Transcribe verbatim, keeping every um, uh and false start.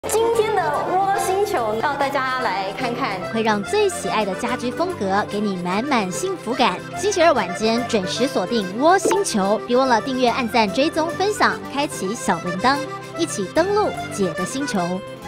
今天的窝星球要大家来看看， 会让最喜爱的家居风格给你满满幸福感。星期二晚间准时锁定窝星球，别忘了订阅、按赞、追踪、分享，开启小铃铛，一起登录姐的星球。